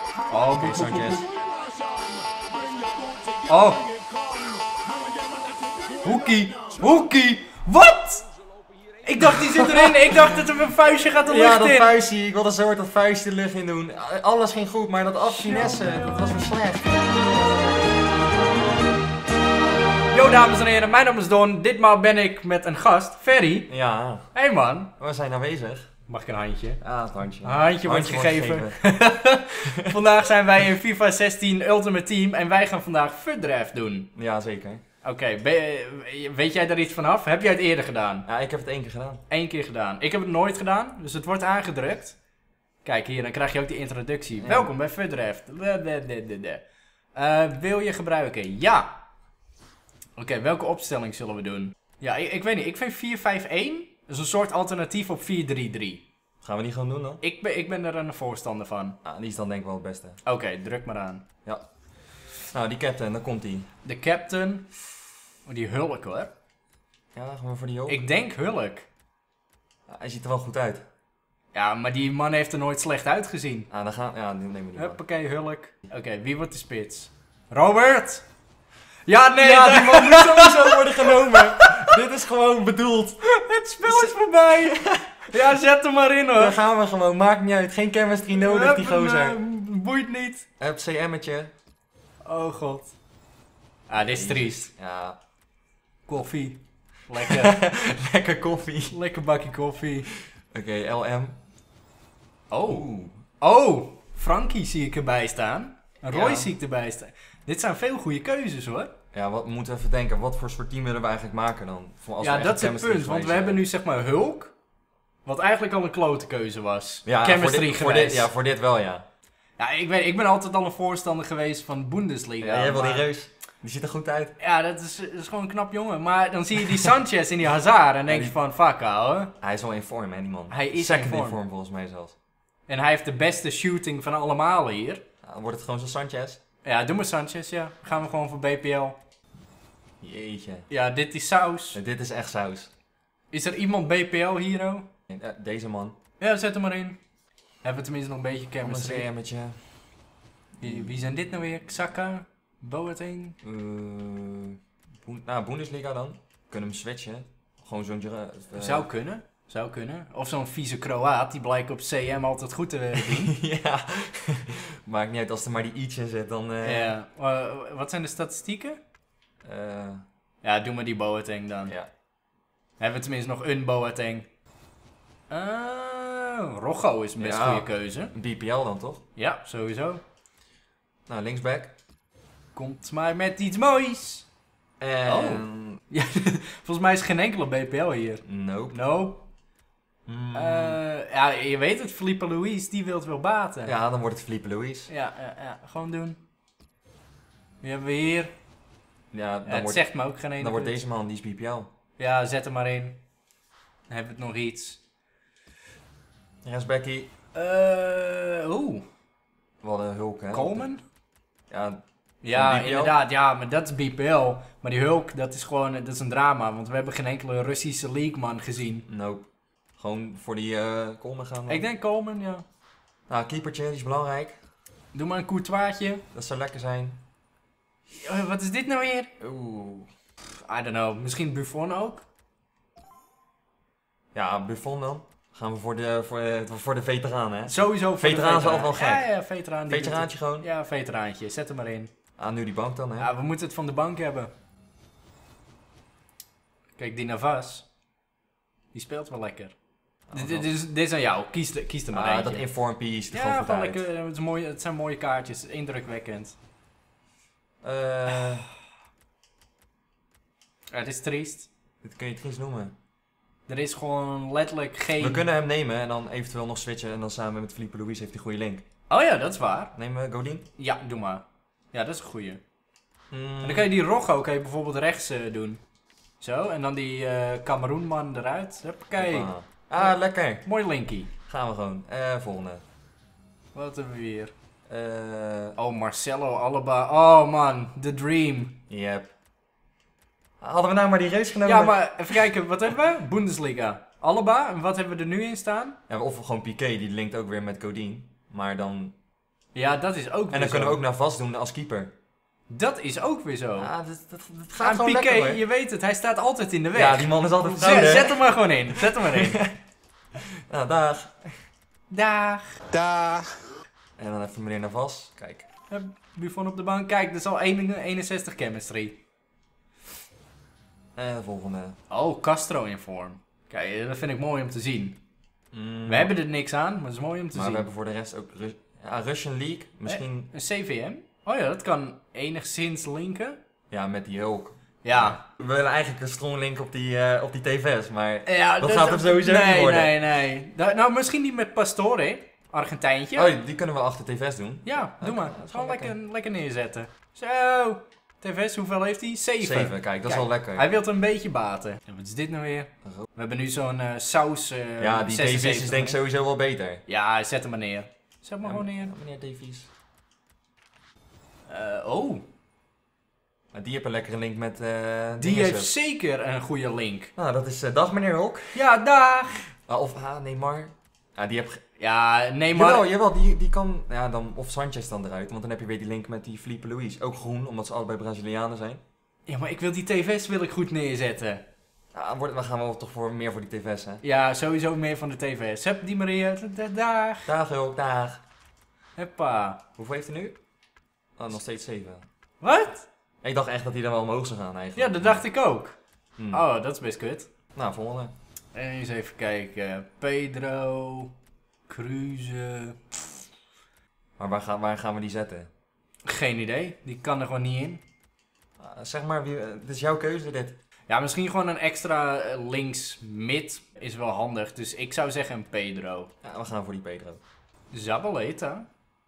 Oh, Oké, Sanchez. Oh. Hoekie. Wat? Ik dacht die zit erin. Ik dacht dat er een vuistje gaat de lucht Ja, dat in. vuistje. Ik wilde zo hard dat vuistje de lucht in doen. Alles ging goed, maar dat affinesse, dat was weer slecht. Yo, dames en heren. Mijn naam is Don. Ditmaal ben ik met een gast. Ferry. Ja, Hey man. we zijn aanwezig. Mag ik een handje? Ja, het handje. Een handje wordt gegeven. Vandaag zijn wij in FIFA 16 Ultimate Team en wij gaan vandaag FUT Draft doen. Ja, zeker. Oké, weet jij daar iets vanaf? Heb jij het eerder gedaan? Ja, ik heb het 1 keer gedaan. 1 keer gedaan. Ik heb het nooit gedaan, dus het wordt aangedrukt. Kijk hier, dan krijg je ook die introductie. Ja. Welkom bij FUT Draft. Wil je gebruiken? Ja. Oké, welke opstelling zullen we doen? Ja, ik weet niet. Ik vind 4-5-1 is een soort alternatief op 4-3-3. Gaan we die gewoon doen dan? Ik ben er een voorstander van. Ah, die is dan denk ik wel het beste. Oké, druk maar aan. Ja. Nou, die captain, dan komt die. De captain. Oh, die Hulk hoor. Ja, gewoon voor die Hulk. Ik denk Hulk. Ja, hij ziet er wel goed uit. Ja, maar die man heeft er nooit slecht uitgezien. Ah, dan gaan... Ja, die nemen we niet. Huppakee, Hulk. Oké, wie wordt de spits? Robert! Ja, nee! Ja, die man moet sowieso worden genomen. Dit is gewoon bedoeld. Het spel is voorbij! Ja, zet hem maar in hoor. Daar gaan we gewoon. Maakt niet uit. Geen chemistry nodig, die gozer. Boeit niet. Heb CM'tje. Oh god. Ah, dit is triest. Ja. Koffie. Lekker. Lekker koffie. Lekker bakje koffie. Oké, LM. Oh. Oh, Frankie zie ik erbij staan. Roy Ja. zie ik erbij staan. Dit zijn veel goede keuzes hoor. Ja, we moeten even denken. Wat voor soort team willen we eigenlijk maken dan? Voor als we Ja, echt dat is het chemistry punt. Want we geweest hebben zijn. nu zeg maar Hulk. Wat eigenlijk al een klote keuze was. Ja, Chemistry voor dit, geweest. ja, voor dit wel, ja. Ja, ik ben altijd al een voorstander geweest van Bundesliga. Ja, jij wil die maar- reus. Die ziet er goed uit. Ja, dat is gewoon een knap jongen. Maar dan zie je die Sanchez en die Hazard en denk je van, fuck ouwe. Hij is wel in vorm, hè, die man. Hij is Second in vorm. in vorm, volgens mij zelfs. En hij heeft de beste shooting van allemaal hier. Nou, dan wordt het gewoon zo Sanchez. Ja, doe maar Sanchez, ja. Gaan we gewoon voor BPL. Jeetje. Ja, dit is saus. Ja, dit is echt saus. Is er iemand BPL hero? Ja, deze man. Ja, zet hem maar in. Hebben we tenminste nog een beetje Een chemistry. CM'tje. Wie zijn dit nou weer? Xhaka? Boateng? Bundesliga dan. Kunnen hem switchen. Gewoon zo'n... Zou kunnen. Zou kunnen. Of zo'n vieze Kroaat, die blijkt op CM altijd goed te doen. ja. Maakt niet uit, als er maar die iets in zit, dan... Ja. Wat zijn de statistieken? Ja, doe maar die Boateng dan. ja. Hebben we tenminste nog een Boateng. Rojo is een best Ja. goede keuze. BPL dan, toch? Ja, sowieso. Nou, linksback. Komt maar met iets moois. En... Ja, volgens mij is geen enkele BPL hier. Nope. No. Ja, je weet het, Felipe Luis, die wilt wel baten. Ja, dan wordt het Felipe Luis. Ja, gewoon doen. Wie hebben we hier? Ja, dan, Ja, het wordt, zegt me ook geen ene dan wordt goed. deze man, die is BPL. Ja, zet hem maar in. Dan hebben we het nog iets. Rechtsbackie. Oeh. Wat een Hulk, hè. Coleman? Ja, Ja, BPL? inderdaad. Ja, maar dat is BPL. Maar die Hulk, dat is gewoon dat is een drama. Want we hebben geen enkele Russische league-man gezien. nope. Gewoon voor die Coleman gaan. dan. Ik denk Coleman, ja. Nou, keepertje, die is belangrijk. Doe maar een Courtois'tje. Dat zou lekker zijn. Wat is dit nou weer? Oeh. I don't know. Misschien Buffon ook? Ja, Buffon dan. Gaan we voor de veteraan, hè. Sowieso voor Veteraan de is altijd wel gek. Ja, veteraan. die Veteraantje doet gewoon. het. Ja, veteraantje. Zet hem maar in. Ah, nu die bank dan, hè. Ja, we moeten het van de bank hebben. Kijk, die Navas. Die speelt wel lekker. Dit is aan jou. Kies er maar eentje. Dat informpie is er Ja, gewoon goed gewoon uit. lekker. Het zijn mooie kaartjes. Indrukwekkend. Ja, het is triest. Dit kun je triest noemen. Er is gewoon letterlijk geen... We kunnen hem nemen en dan eventueel nog switchen. En dan samen met Felipe Luis heeft hij goede link. Oh ja, dat is waar. Nemen we Godin? Ja, doe maar. Ja, dat is een goeie. En dan kan je die Rojo bijvoorbeeld rechts doen. Zo, en dan die Cameroenman eruit. Hoppakee. Hoppa. Ah, lekker. Mooi linkie. Gaan we gewoon. Volgende. Wat hebben we weer? Eh Oh, Marcelo, Alaba. Oh man, the dream. Yep. Hadden we nou maar die race genomen? Ja, maar even kijken, wat hebben we? Bundesliga. Alaba, en wat hebben we er nu in staan? Ja, of gewoon Piqué, die linkt ook weer met Godin. Maar dan Ja, dat is ook En weer dan kunnen we zo. ook Navas doen als keeper. Dat is ook weer zo. Ja, dat gaat En gewoon Piqué, lekker hoor. je weet het, hij staat altijd in de weg. Ja, die man is altijd fraude. Zet hem maar gewoon in. Zet hem maar in. Nou, dag. Dag. Dag. En dan even meneer Navas. Kijk. Buffon op de bank. Kijk, dat is al 61 chemistry. En de volgende. Oh, Castro in vorm. Kijk, dat vind ik mooi om te zien. Mm, We hebben er niks aan, maar het is mooi om te maar zien. we hebben voor de rest ook Russian League. Misschien Een CVM? Oh ja, dat kan enigszins linken. ja, met die Hulk. Ja. We willen eigenlijk een strong link op die TV's, maar... Ja, Dat gaat hem sowieso nee, niet worden. Nee. Nou, misschien niet met Pastore, Argentijntje. Oh, die kunnen we achter TV's doen. Ja, doe Oké, maar. dat is Gewoon wel lekker neerzetten. Zo. TV's, hoeveel heeft hij? 7. 7, kijk, dat is wel lekker. Hij wil een beetje baten. En wat is dit nou weer? We hebben nu zo'n saus. Ja, die 76 TV's is denk ik sowieso wel beter. Ja, zet hem maar neer. Zet hem maar gewoon neer. Meneer Davies. Oh, Maar die heeft een lekkere link met die dinges. heeft zeker een goede link. Nou, dat is dag meneer Hulk. Ja, dag! Neymar. Ja, die heb... Ja, Neymar. Jawel, die kan... Ja, dan, of Sanchez dan eruit, want dan heb je weer die link met die Felipe Luis. Ook groen, omdat ze allebei Brazilianen zijn. Ja, maar ik wil die tv's goed neerzetten. Ja, we gaan wel toch meer voor die tv's, hè. Ja, sowieso meer van de tv's. Heb die Maria. Dag. Dag Hulk, dag. Hoppa. Hoeveel heeft hij nu? Oh, nog steeds 7. Wat? Ik dacht echt dat hij dan wel omhoog zou gaan Ja, eigenlijk. dat dacht ik ook. Hmm. Oh, dat is best kut. Nou, volgende. Eens even kijken. Pedro. Cruze. Maar waar gaan we die zetten? Geen idee. Die kan er gewoon niet in. Zeg maar, dit is jouw keuze dit. Ja, misschien gewoon een extra links mid is wel handig. Dus ik zou zeggen een Pedro. Ja, we gaan voor die Pedro. Zabaleta.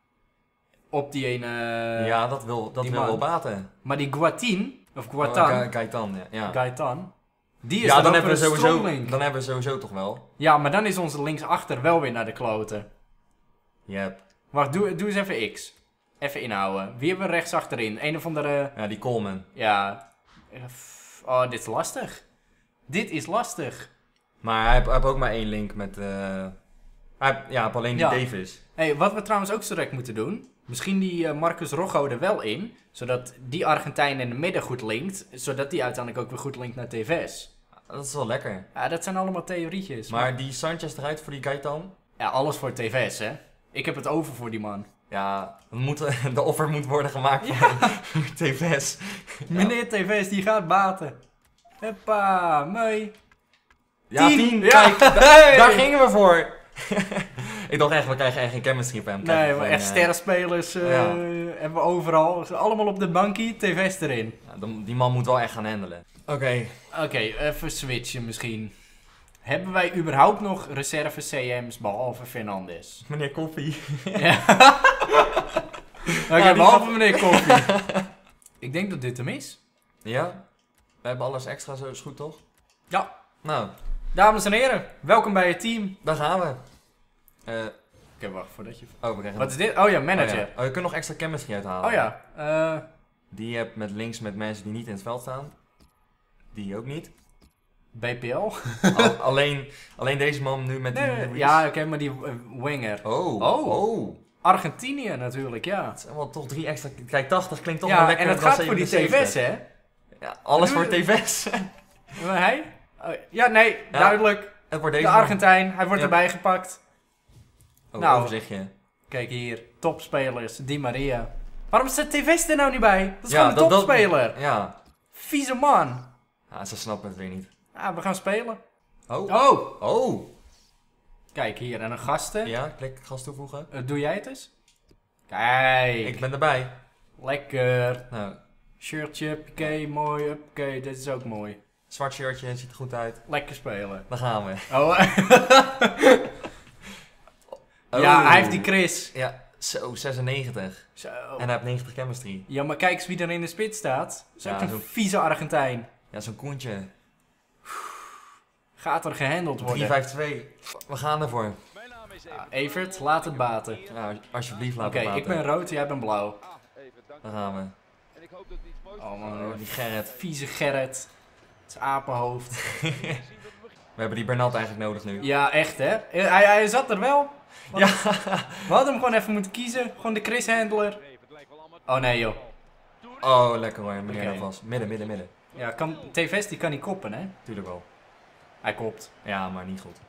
Op die ene... ja, dat wil die wel man. baten. Maar die Guatin, of Guatan, Gaetan, ja. Gaetan, die is Ja, dan dan ook hebben, we weer een sowieso, strong link. dan hebben we sowieso toch wel. Ja, maar dan is onze linksachter wel weer naar de kloten. Yep. Wacht, doe eens even X. Even inhouden. Wie hebben we rechts achterin? Een of andere... Ja, die Coleman. Ja... Oh, dit is lastig. Dit is lastig. Maar hij heeft ook maar één link met... hij heeft alleen die Ja. Davis. Hey, wat we trouwens ook zo direct moeten doen. Misschien die Marcus Rojo er wel in. Zodat die Argentijn in de midden goed linkt. Zodat die uiteindelijk ook weer goed linkt naar TV's. Dat is wel lekker. Ja, dat zijn allemaal theorietjes. Maar die Sanchez eruit voor die Gaetan? Ja, alles voor TV's, hè. Ik heb het over voor die man. Ja, de offer moet worden gemaakt voor TV's. Meneer TV's, die gaat baten. Hoppa, mooi. Ja, 10. 10. Ja. Kijk, daar gingen we voor. Ik dacht echt, we krijgen echt geen chemistry van hem. Nee, maar echt sterrenspelers hebben we overal. Allemaal op de bankie, TV's erin. Ja, die man moet wel echt gaan handelen. Oké. Oké, even switchen misschien. Hebben wij überhaupt nog reserve CM's behalve Fernandes? Meneer Koffie. Ja. Oké, die behalve gaat- meneer Koffie. Ik denk dat dit hem is. Ja? We hebben alles extra, zo is goed toch? Ja. Nou, Dames en heren, welkom bij het team. daar gaan we. Oké, wacht voordat je... We krijgen Wat is dit? Oh ja, manager. Oh, ja. Je kunt nog extra chemistry uithalen. Oh ja. Die je hebt met links met mensen die niet in het veld staan. Die ook niet. BPL? Alleen deze man nu met die... Ruiz. Ja, oké, maar die winger. Oh. Argentinië natuurlijk, ja. Het zijn wel toch 3 extra... Kijk, 80 klinkt toch Ja, wel lekker en het dan gaat voor die 77. tv's, hè? Ja, alles voor Doe- tv's. Maar hij? Oh, ja, nee, Ja. duidelijk. Het wordt De deze man. Argentijn, hij wordt Ja. erbij gepakt. Oh, Nou. overzichtje. Kijk hier, topspelers, Di Maria. Waarom staat tv's er nou niet bij? Dat is Ja, gewoon een topspeler. Ja. Vieze man. Ja, ze snappen het weer niet. Ah, we gaan spelen. Oh. Oh, kijk hier, en een gasten. Ja, klik gast toevoegen. Doe jij het eens? Kijk, Ik ben erbij. lekker. Nou, Shirtje, piqué, mooi. Oké, dit is ook mooi. zwart shirtje, ziet er goed uit. Lekker spelen. Daar gaan we. Oh, Oh. ja, hij heeft die Chris. Ja, zo, 96. Zo. En hij heeft 90 chemistry. Ja, maar kijk eens wie er in de spits staat. Dat is Ja, ook een zo- vieze Argentijn. Ja, zo'n Koentje. Gaat er gehandeld worden. 3-5-2. We gaan ervoor. Ja, Evert, laat het baten. Ja, alsjeblieft, laat Oké, het laten. ik ben rood, jij bent blauw. Daar gaan we. Oh man, Oh, die Gerrit. vieze Gerrit. Het is apenhoofd. We hebben die Bernat eigenlijk nodig nu. Ja, echt hè. Hij zat er wel. Ja. We hadden hem gewoon even moeten kiezen. Gewoon de Chris Handler. Oh nee joh. Oh, lekker hoor. Meneer Oké. alvast. Midden. Ja, TVS die kan niet koppen hè. Tuurlijk wel. Hij kopt. Ja, maar niet goed.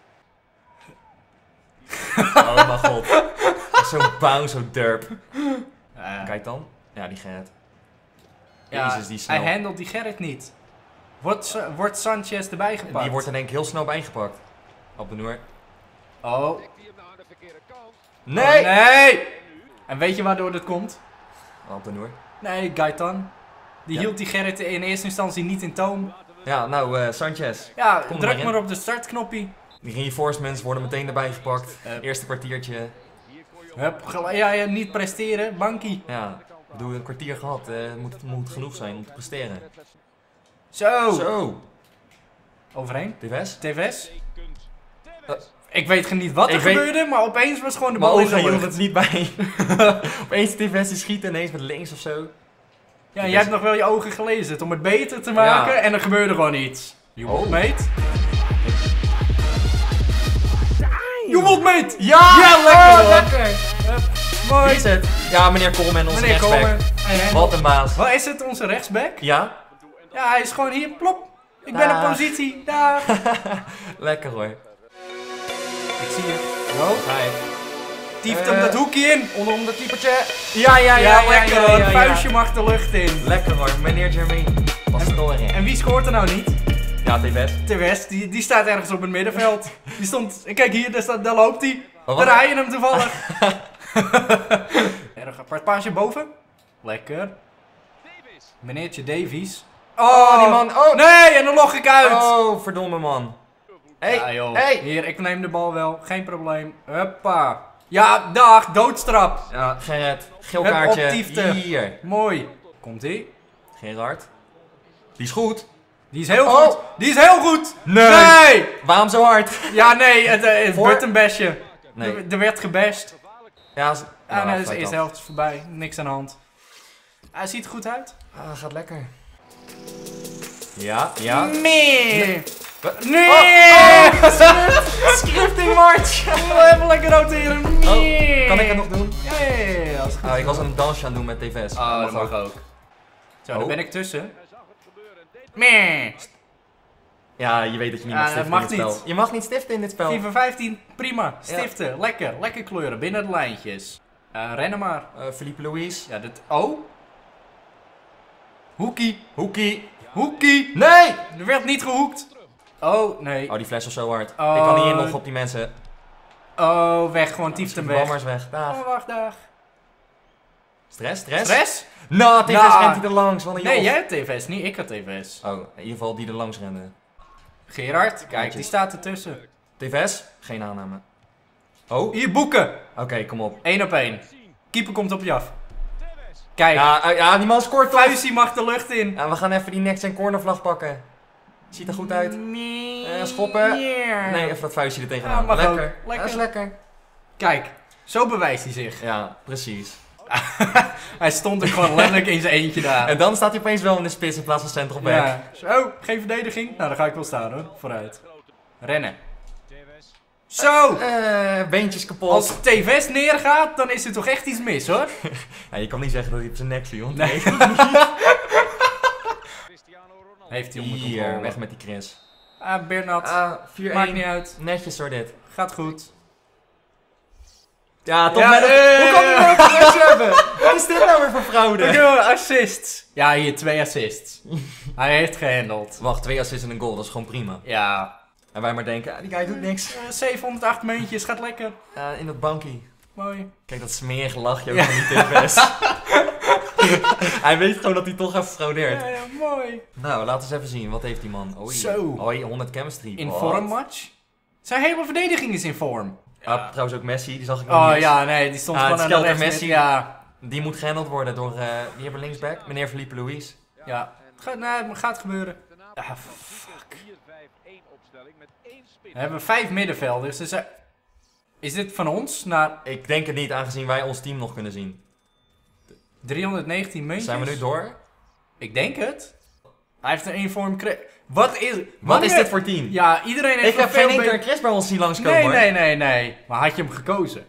Oh mijn god. Zo'n bouw, zo'n derp. Kijk dan. Ja, die Gerrit. Ja, Jezus, die snel. hij handelt die Gerrit niet. Wordt Sanchez erbij gepakt? Die wordt er denk ik heel snel bij ingepakt. Op de Noer. Oh. Nee! Oh, nee! En weet je waardoor dit komt? Op de Noer. Nee, Gaetan. Die Ja. hield die Gerrit in eerste instantie niet in toom. Ja, nou, Sanchez. Ja, Kom er druk maar maar in. op de startknoppie. Die reinforcements worden meteen erbij gepakt. Hup. Eerste kwartiertje. Hup, ja, niet presteren, bankie. Ja, ik bedoel, een kwartier gehad. Moet genoeg zijn om te presteren. Zo. Zo. Overheen. TVS? TVS. Eh, Ik weet niet wat er ik weet- gebeurde, maar opeens was gewoon de Mijn bal in ogen de hielden lucht. het niet bij. Opeens TVS die schiet ineens met links of zo. Ja, jij hebt nog wel je ogen gelezen om het beter te maken Ja. en er gebeurde gewoon iets. You Oh. want mate? You want mate? Ja! Ja, lekker, hoor. lekker! Hup, Wie mooi. is het? Ja, meneer Coleman, onze Meneer rechtsback. Coleman. Hey, Wat een baas. Wat is het, onze rechtsback? Ja? Ja, hij is gewoon hier, plop. Ik ben op Dag. positie, daar. Lekker hoor. Ik zie je. Hallo? Hi. Tieft hem dat hoekje in. Onder dat keepertje. Ja, Lekker hoor, vuistje mag de lucht in. Lekker hoor, meneer Jermaine. Pastoren. En wie scoort er nou niet? Ja, TVS. TVS, die staat ergens op het middenveld. Die stond, kijk hier, daar loopt hij. Oh, Daar wat? rijden hem toevallig. Erg apart paasje boven. Lekker. Meneertje Davies. Oh, die man. Oh, Nee, en dan log ik uit. oh verdomme man. Hey, Ja, joh. hey. Hier, ik neem de bal wel. Geen probleem. Huppa. Ja, dag, doodstrap. Ja, Gerrit. Geel Hup, kaartje. optiefte. Hier. Mooi. Komt-ie. Gerard. Die is goed. Die is heel Oh. goed. Die is heel goed. Nee. Nee. Waarom zo hard? Ja, nee, het Voor- buttonbashje. Nee. Er werd gebashed. Ja, Ah, nee, fluit dus de eerste af. helft is voorbij. Niks aan de hand. Hij ziet er goed uit. Ah, gaat lekker. Ja, ja. Nee. Wat? Nee. Scripting march. Even lekker roteren. Nee. Oh, kan ik het nog doen? Ja, als het goed Oh, ik is. was een dansje aan het doen met TVS. Oh, dat mag ook. Zo, daar Oh. ben ik tussen. Meh. Ja, je weet dat je niet mag Ah, stiften dat in dit mag spel. niet. Je mag niet stiften in dit spel. FIFA 15, prima. Stiften, lekker. Lekker kleuren, binnen de lijntjes. Rennen maar. Philippe Louis. Ja, dit... Oh. Hoekie. Hoekie. Hoekie. Nee! Er werd niet gehoekt. Oh, nee. Oh, die fles was zo hard. Oh. Ik kan niet inloggen op die mensen. Oh, weg. Gewoon tieft hem weg. Bammers weg. Dag. Oh, wacht, dag. Stress? Stress? Stress? Nou, TVS Nou. rent hij er langs. Wat een Nee, joh. jij hebt TVS, niet ik had TVS. Oh, in ieder geval die er langs rende. Gerard, kijk, Handjes. die staat ertussen. TVS? Geen aanname. Oh? Hier, boeken. Oké, kom op. 1 op 1. Keeper komt op je af. Kijk, Ja, die man scoort toch? vuistje mag de lucht in. Ja, we gaan even die next en cornervlag pakken. Ziet er goed uit. Schoppen. Nee, even dat vuistje er tegenaan. Ja, mag lekker. ook. Lekker. Dat is lekker. Kijk, zo bewijst hij zich. Ja, precies. Hij stond er gewoon letterlijk in zijn eentje daar. En dan staat hij opeens wel in de spits in plaats van centralback. Ja. Zo, geen verdediging. Nou, dan ga ik wel staan hoor. Vooruit. Rennen. Zo! Beentjes kapot. Als TVS neergaat, dan is er toch echt iets mis hoor. Ja, je kan niet zeggen dat hij op zijn nek viel. Nee. Heeft hij onder Hier, controle. weg met die Chris. Ah, Bernard. 4-1. Maakt niet uit. Netjes door dit. Gaat goed. Ja, top Ja, met het... Hoe kan hij nou een Chris hebben? Wat is dit nou weer voor fraude? Assists. Ja, hier 2 assists. Hij heeft gehandeld. Wacht, 2 assists en een goal, dat is gewoon prima. Ja. En wij maar denken, die guy doet niks. 708 muntjes, gaat lekker. In dat bankie. Mooi. Kijk, dat smerige lachje ook Ja. van die TVS. Hij weet gewoon dat hij toch even fraudeert. Ja, mooi. Nou, laten we eens even zien. Wat heeft die man? Oei. Zo. Oei, 100 chemistry. In Wat? vorm match? Zijn hele verdediging is in vorm. Ah, trouwens ook Messi, die zag ik nog Oh niet eens. ja, nee, die stond Ah, gewoon het aan de Skelter rechts. Messi. Ja. Die moet gehandeld worden door, wie hebben linksback? Meneer Philippe Louis. Ja. Het gaat gebeuren. Ah, fuck. We hebben 5 middenvelders. Dus is dit van ons naar Ik denk het niet, aangezien wij ons team nog kunnen zien. 319 muntjes? Zijn we nu door? Ik denk het. Hij heeft een inform Wat is... Wat is dit voor team? Ja, iedereen heeft Ik heb geen enkele Chris bij ons zien langskomen, hoor. Nee. Maar had je hem gekozen?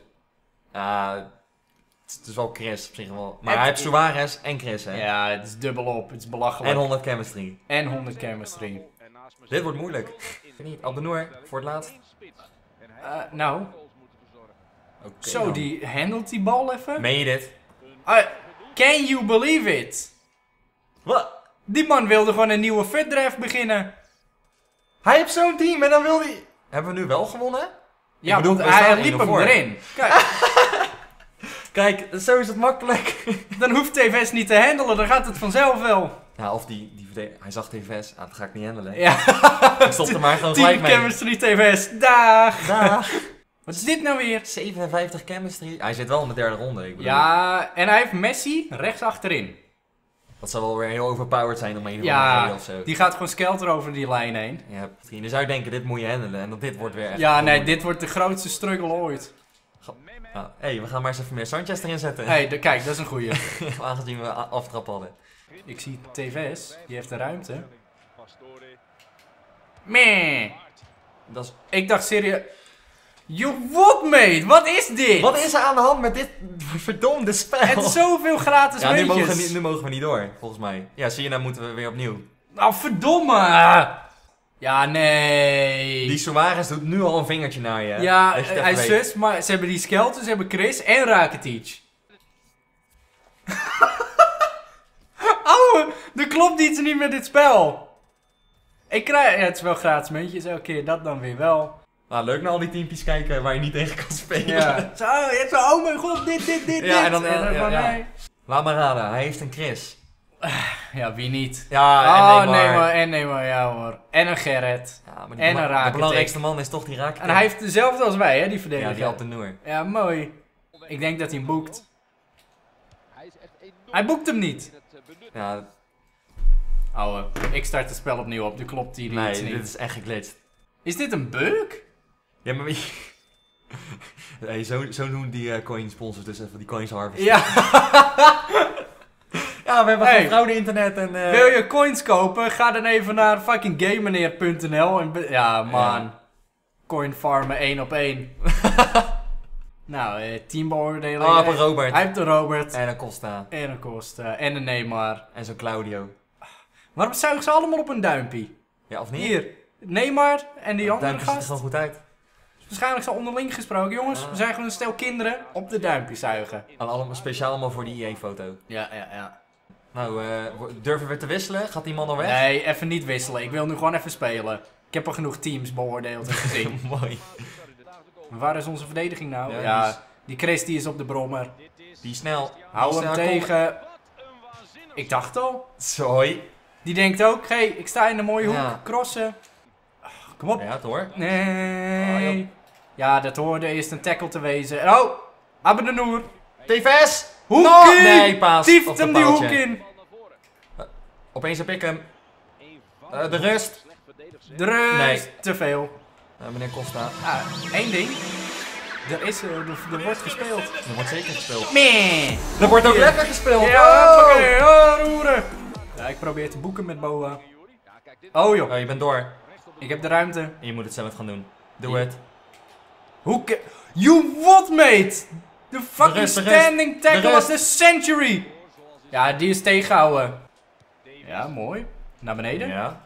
Het is wel Chris op zich wel. Maar hij heeft Suarez en Chris, hè? Ja, het is dubbel op. Het is belachelijk. En 100 chemistry. En 100 chemistry. Dit wordt moeilijk. Ik weet niet. Abdenoor, voor het laatst. Nou. Okay, Zo, die handelt die bal even. Meen je dit? Can you believe it? Wat? Die man wilde gewoon een nieuwe FUT-draft beginnen. Hij heeft zo'n team en dan wil hij... Hebben we nu wel gewonnen? Ja, bedoel, want we staan hij liep 1-0 hem voor. erin. Kijk, Kijk, zo is het makkelijk. dan hoeft TVS niet te handelen, dan gaat het vanzelf wel. Ja, of die verdediger... Hij zag TVS. Dat ga ik niet handelen. Ja. Ik stop er maar gewoon gelijk Team mee. Chemistry TVS, dag. Dag. Wat is dit nou weer? 57 chemistry. Hij zit wel in de derde ronde. Ik bedoel. Ja, en hij heeft Messi rechts achterin. Dat zou wel weer heel overpowered zijn om een of andere reden Ja, of zo. die gaat gewoon skelter over die lijn heen. Ja, misschien. Dan zou je denken, dit moet je handelen. En dat dit wordt weer echt... Ja, nee, dit wordt de grootste struggle ooit. Hé, we gaan maar eens even meer Sanchez erin zetten. Hé, kijk, dat is een goeie. Aangezien we aftrap hadden. Ik zie TVS, die heeft de ruimte. Meh. Dat is... Ik dacht serieus... You what, mate? Wat is dit? Wat is er aan de hand met dit verdomde spel? Het is zoveel gratis ja, nu muntjes. mogen we niet door, volgens mij. Ja, zie je, dan moeten we weer opnieuw. Nou, verdomme. Ja, nee. Die Suarez doet nu al een vingertje naar je. Ja, als je het hij even weet. zus, maar ze hebben die Skelton, ze hebben Chris en Rakitic. Oh, er klopt iets niet met dit spel. Ik krijg... Ja, het is wel gratis muntjes, elke keer dat dan weer wel. Nou, leuk naar al die teampjes kijken waar je niet tegen kan spelen. Ja. Zo, je hebt zo, oh mijn god, dit. Ja, en dan van, ja. nee. Laat maar raden, hij heeft een Chris. Ja, wie niet? Ja, en Oh, Neymar, ja hoor. En een Gerrit. Ja, maar En een de Rakitic. belangrijkste man is toch die Rakitic. En hij heeft dezelfde als wij, hè, die verdediger. Ja, die Abdenoor. Ja, mooi. Ik denk dat hij hem boekt. Hij boekt hem niet. Ja, Ouwe, ik start het spel opnieuw op. Nu klopt die nee, iets niet. dit is echt geglitcht. Is dit een bug? Ja, maar wie... Hey, zo doen die coin sponsors dus even die coins harvesten. Ja. Ja, we hebben Hey. gewoon fraude internet en... Wil je coins kopen? Ga dan even naar fucking gamemeneer.nl en... Ja, man. Ja. Coin farmen 1 op 1. Nou, teambeoordeling. Oh, een Robert. Hij heeft een Robert. En een Costa. En een Costa. En een Neymar. En zo'n Claudio. Waarom zuigen ze allemaal op een duimpje? Ja, of niet? Hier. Neymar en die andere Duimpjes ziet er gast. gewoon goed uit. Waarschijnlijk zo onderling gesproken. Jongens, Ja. we zijn gewoon een stel kinderen op de duimpjes zuigen. Allemaal speciaal allemaal voor die EA-foto. Ja. Nou, durven we te wisselen? Gaat die man al weg? Nee, even niet wisselen. Ik wil nu gewoon even spelen. Ik heb al genoeg teams beoordeeld en gezien. Mooi. Waar is onze verdediging nou? Ja, Ja, die Chris die is op de brommer. Die is snel. Hou Die hem is snel. tegen. Ik dacht al. Sorry. Die denkt ook, hey, ik sta in een mooie hoek. Ja. Crossen. Kom op. Ja, het hoor. Nee. Oh, Ja, dat hoorde eerst een tackle te wezen. Oh, Abdenoor. TVS! Hoekie! No! Nee, paas. Tieft op hem de die paaltje. hoek in. Opeens heb ik hem. De rust. De rust. Nee. Te veel. Meneer Costa. Eén ding. Er wordt gespeeld. Er wordt zeker gespeeld. Meh. Er wordt ook lekker gespeeld. Ja, Oh! oké. Oh, roeren. Ja, ik probeer te boeken met Boa. Oh joh, Oh, je bent door. ik heb de ruimte. En je moet het zelf gaan doen. Doe Ja. het. Hoe You what, mate? The fucking rust, de standing rust, tackle de of the century. Ja, die is tegengehouden. Ja, mooi. Naar beneden. Ja.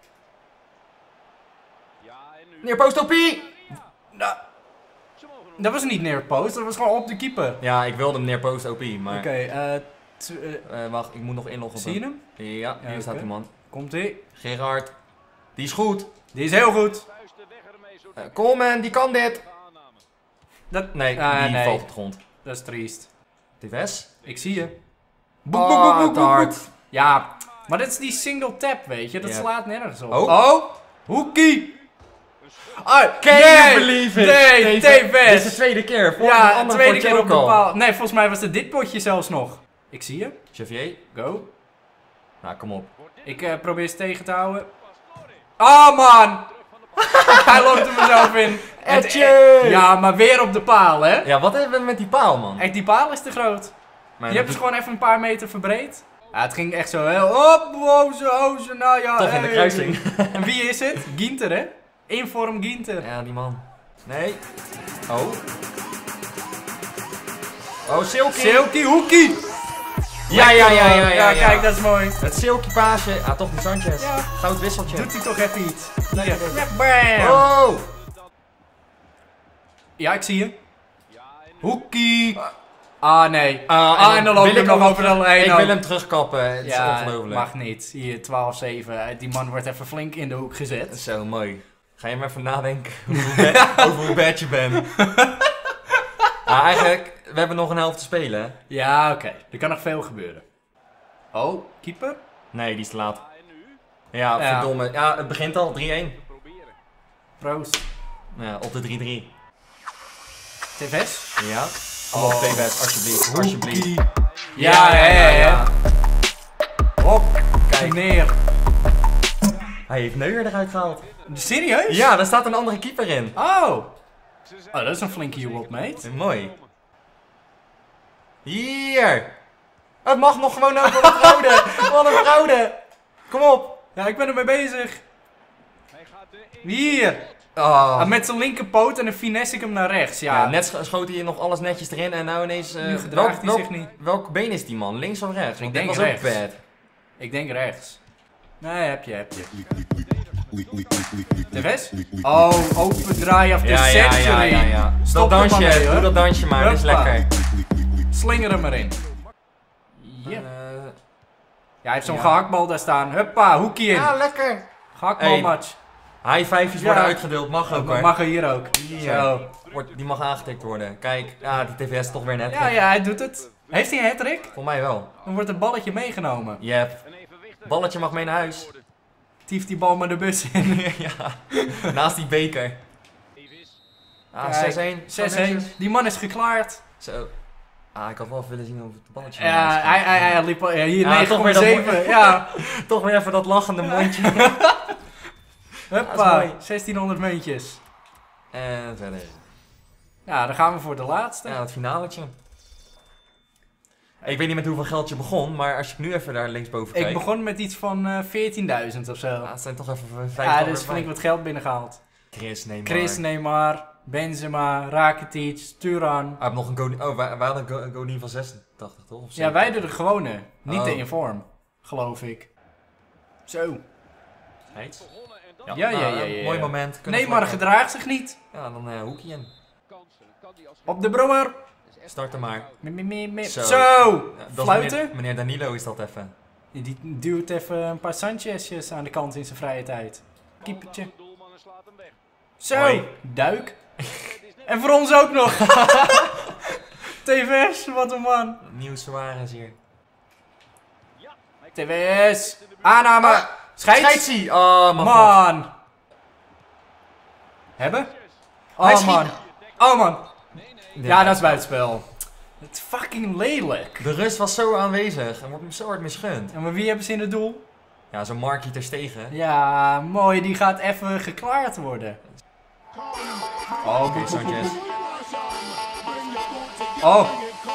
Meneer Postopie! Nou, dat was niet neer post, dat was gewoon op de keeper. Ja, ik wilde meneer Post OP, maar... Oké, wacht, ik moet nog inloggen. zie je hem? Ja, hier Ja, staat oké. die man. Komt-ie. Gerard. Die is goed. Die is heel goed. Coleman, die kan dit. Dat, Nee, Ah, die nee. valt op de grond. dat is triest. TVS. Ik zie je. Oh, te hard. Ja, maar dat is die single tap, weet je. Dat Ja. slaat nergens op. Oh. Hoekie. Ah, Can you believe it? Nee, Dit is de TVS. tweede keer. Voor de Ja, andere tweede potje keer op ook de al. paal. Nee, volgens mij was het dit potje zelfs nog. Ik zie je. Xavier. Go. Nou, kom op. Ik probeer ze tegen te houden. Oh man! Hij loopt er mezelf in. Etje! Ja, maar weer op de paal, hè? Ja, wat hebben we met die paal, man? Echt, die paal is te groot. Maar Je hebt dus gewoon even een paar meter verbreed. Ja, het ging echt zo heel... Oh, zo, nou ja. Toch in de kruising. En wie is het? Ginter, hè? Inform Ginter. Ja, die man. Nee. Oh. Oh, Silky. Silky Hoekie. Ja. Kijk, dat is mooi. Het Silky paasje. Ah, toch die Sanchez. Ja. Goud wisseltje. Doet hij toch even iets? Nee, Ja, nee. bam. Oh. Ja, ik zie je. Hoekie. Ah, nee. En dan loop wil ik nog over de lijn. Ik wil hem terugkappen. Het is ongelooflijk. Mag niet. Hier, 12-7. Die man wordt even flink in de hoek gezet. Zo, mooi. Ga je maar even nadenken over hoe bad je bent. Eigenlijk, we hebben nog een helft te spelen, hè? Ja, oké. Er kan nog veel gebeuren. Oh, keeper? Nee, die is te laat. Ja, verdomme. Ja, het begint al. 3-1. Proost. Ja, op de 3-3. TV's? Ja. Kom op, T-Best, alsjeblieft. Alsjeblieft. Ja. Op, kijk neer. Hij heeft Neuer eruit gehaald. Serieus? Ja, daar staat een andere keeper in. Oh, dat is een flinke hieuwop, mate. Mooi. Hier. Het mag nog gewoon over de fraude. Wat een fraude. Kom op. Ja, ik ben ermee bezig. Hier. Oh. Met zijn linkerpoot en dan finesse ik hem naar rechts. Ja, Net schoot hij nog alles netjes erin en nou ineens... nu gedraagt hij zich niet. Welk been is die man? Links of rechts? Want denk dit was rechts. ook bad. Ik denk rechts. Nee, heb je. TV's? Oh, open draai of de century. Ja. Stop dat er maar dansje, mee, hoor. doe dat dansje maar, dat is Huppa. lekker. Slinger hem erin. Ja. Ja, hij heeft zo'n Ja. gehaktbal daar staan. Huppa, hoekje in. Ja, lekker. Gehaktbalmatch. High five's Ja. worden uitgedeeld, mag ook Dat hoor. mag er hier ook. Hier. Zo. Die mag aangetikt worden. Kijk, die TVS toch weer net. Ja, hij doet het. Heeft hij een hat-trick? Voor mij wel. Dan wordt het balletje meegenomen. Yep. Balletje mag mee naar huis. Tieft die bal maar de bus in. Ja. Naast die beker. Kijk, 6-1. 6-1. Die man is geklaard. Zo. Ik had wel even willen zien over het balletje. Ja, hij liep al, hier Ja, toch weer dat 9,7. Ja. Toch weer even dat lachende mondje. Huppa, mooi. 1600 muntjes. En verder. Ja, dan gaan we voor de laatste. Ja, het finaletje. Ik weet niet met hoeveel geld je begon, maar als je nu even daar linksboven kijkt. Ik begon met iets van 14.000 of zo. Het zijn toch even 50 Ja, er is flink wat geld binnengehaald. Chris, Neymar, Benzema, Rakitic, Thuram. Hij heeft nog een Godin. Oh, wij hadden een Godin van 86, toch? Of Ja, wij hadden de gewone. Niet Oh. de inform, geloof ik. Zo. Heids. Ja. Mooi moment. Neymar gedraagt zich niet. Ja, dan hoekje in. Op de brommer. Start er maar. Zo. Dat is Fluiten. meneer Danilo is dat even. Die duwt even een paar Sanchez'jes aan de kant in zijn vrije tijd. Keepertje. Zo. Hoi. Duik. En voor ons ook nog. TVS, wat een man. Nieuw Suarez hier. TVS. Aanname. Scheidsie! Oh, mijn god. Man. Hebben? Hij Oh schiet- man. Oh man. Ja, dat is buitenspel. Het is fucking lelijk. De rust was zo aanwezig en wordt zo hard misgund. En maar wie hebben ze in het doel? Ja, zo'n Markie ter stegen. Ja, mooi. Die gaat even geklaard worden. Oh, Oké, Sanchez. Oh.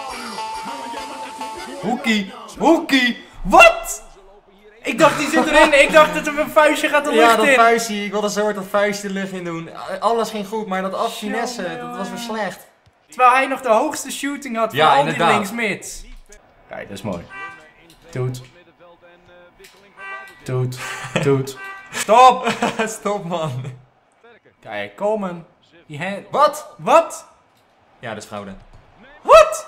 Hoekie. Wat? Ik dacht die zit erin. Ik dacht dat er een vuistje gaat de lucht Ja, dat in. vuistje. Ik wilde zo hard dat vuistje de lucht in doen. Alles ging goed, maar dat affinesse, Jongen, dat was weer slecht. Terwijl hij nog de hoogste shooting had van Ja, al die inderdaad. linksmids. Kijk, dat is mooi. Toet. Stop! Stop, man. Kijk, komen. Wat? Wat? Ja, dat is fraude. Wat?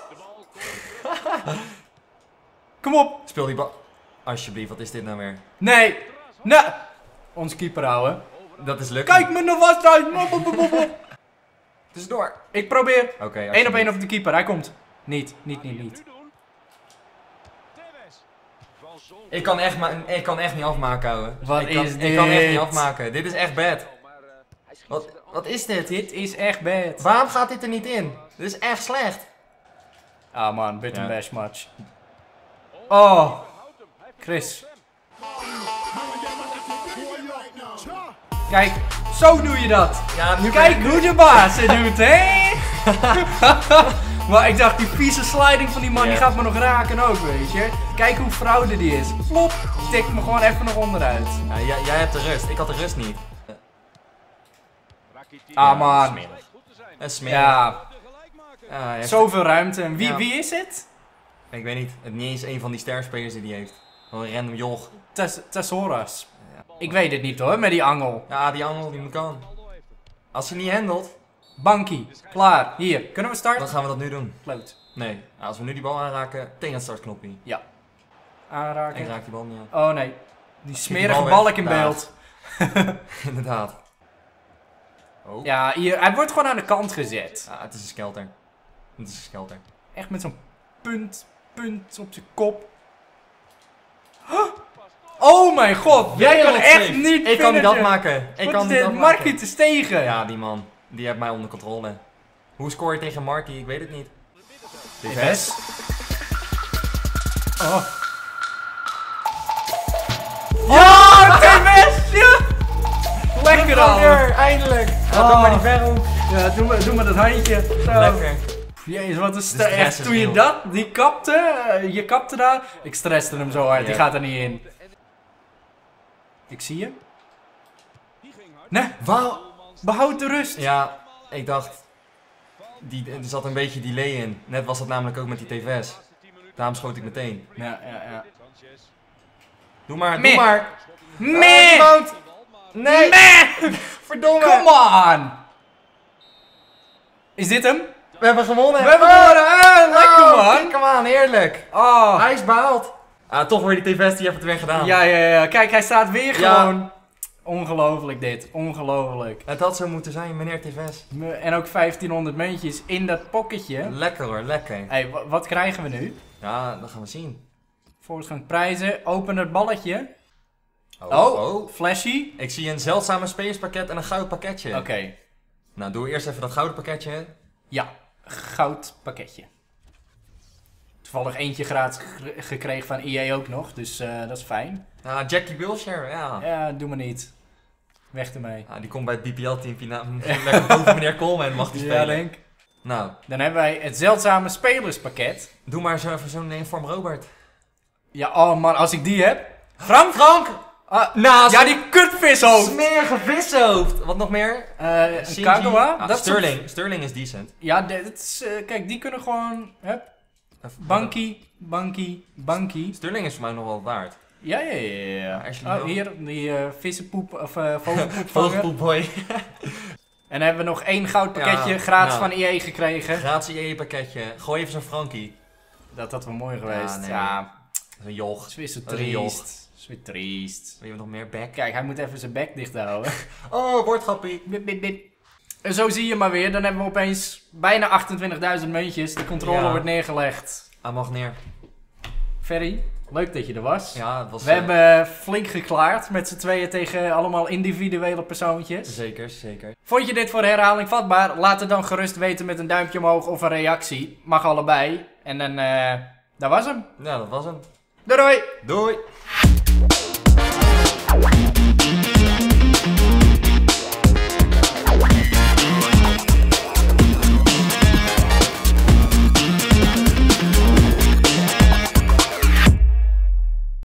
Kom op. Speel die bal. Alsjeblieft, wat is dit nou weer? Nee. Ons keeper houden. Dat is lukt. Kijk me nog wat uit. Tussendoor. Ik probeer. Oké, 1 op 1 op de keeper. Hij komt. Niet. Ik kan echt niet afmaken, ouwe. Wat Ik is kan echt dit? niet afmaken. Dit is echt bad. Wat is dit? Dit is echt bad. Waarom gaat dit er niet in? Dit is echt slecht. Ah man, bit Ja. een bash match. Oh. Chris. Kijk, zo doe je dat. Ja, nu Kijk hoe de baas het doet, hè? Maar ik dacht, die vieze sliding van die man, die Ja. gaat me nog raken ook, weet je. Kijk hoe fraude die is. Flop, tik me gewoon even nog onderuit. Ja, jij hebt de rust. Ik had de rust niet. Ah man. Smerig. Smerig. Ja, Ja, hij heeft- zoveel ruimte. En Ja. wie is het? Ik weet niet. Het niet eens een van die sterspelers die hij heeft. Gewoon een random joch. Tessoras. Ja. Ik weet het niet hoor, met die angel. Ja, die angel die moet kan. Als hij niet handelt, Bankie, klaar. Hier, kunnen we starten? dan gaan we dat nu doen. Kloot. Nee, als we nu die bal aanraken, tegen het startknopje. Aanraken. Ik raak die bal niet aan. Oh nee, die smerige bal weg. balk in Daar. beeld. Inderdaad. Oh. Ja, hier, hij wordt gewoon aan de kant gezet. Ah, het is een skelter. Het is een skelter. Echt met zo'n punt op zijn kop. Huh? Oh mijn god, jij kan echt niet Ik kan niet finishen. afmaken. Ik Wat kan is niet dit? afmaken. Markie te stegen. Ja, die man. Die heeft mij onder controle. Hoe scoor je tegen Markie? Ik weet het niet. Tevez. Oh. Ja, Tevez! Ja! Lekker dan! Eindelijk! Oh. Doe maar die verhoek. Ja, doe maar dat handje. Zo. Lekker. Jezus, wat een stress echt. is Toen je nieuw. dat, die kapte, je kapte daar. Ik stresste hem zo hard, die Ja. gaat er niet in. Ik zie je. Nee, behoud de rust. Ja, ik dacht. Er zat een beetje delay in. Net was dat namelijk ook met die TV's. Daarom schoot ik meteen. Ja. Doe maar, Meh. doe maar. Meh! Rebound. Nee. Meh! Verdomme. Come on! Is dit hem? We hebben gewonnen. We hebben gewonnen! Lekker man! Kijk hem aan, heerlijk. Oh. Hij is behaald. Ah, toch weer die TV's, die heeft het weer gedaan. Ja. Kijk, hij staat weer Ja. gewoon. Ongelooflijk dit. Ongelooflijk. Het had zo moeten zijn, meneer TV's. En ook 1500 muntjes in dat pocketje. Lekker hoor, lekker. Hey, wat krijgen we nu? Ja, dat gaan we zien. Voortgangsprijzen. Open het balletje. Oh. Oh, flashy. Ik zie een zeldzame spelerspakket en een goud pakketje. Oké. Nou, doe eerst even dat gouden pakketje. Ja, goud pakketje. Toevallig eentje gratis gekregen van EA ook nog, dus dat is fijn. Ah, Jackie Wilshere, ja. Ja, doe maar niet. Weg ermee. Ah, die komt bij het BPL-teampje lekker boven meneer Coleman mag die Ja, spelen. denk. Nou, Dan hebben wij het zeldzame spelerspakket. doe maar zo even zo'n inform Robert. Ja, oh man, als ik die heb. Frank! Nou, Ja, die kutvishoofd! smerige vishoofd. Wat nog meer? Shinji. Kagawa. Ah, dat Sterling. Sterling is decent. Ja, dit is, kijk, die kunnen gewoon... Hup, bankie. Sterling is voor mij nog wel waard. Ja. Ashley Oh, Young. hier, die vissenpoep, of vogelpoep vangen. Vogelpoepboy. En dan hebben we nog 1 goud pakketje Ja, gratis nou. van EA gekregen. Gratis EA pakketje. Gooi even zo'n Frankie. Dat had wel mooi geweest. nee. Ja, Dat is een joch. het is weer zo Dat is een joch. triest. Het is weer triest. Wil je nog meer back? Kijk, hij moet even zijn bek dicht houden. Oh, woordgrappie. Bip, bip, bip. En zo zie je maar weer, dan hebben we opeens bijna 28.000 muntjes. De controle Ja. wordt neergelegd. Hij mag neer. Ferry, leuk dat je er was. Ja, het was... We hebben flink geklaard met z'n tweeën tegen allemaal individuele persoontjes. Zeker. Vond je dit voor herhaling vatbaar? Laat het dan gerust weten met een duimpje omhoog of een reactie. Mag allebei. En dan, dat was hem. Ja, dat was hem. Doei doei! Doei!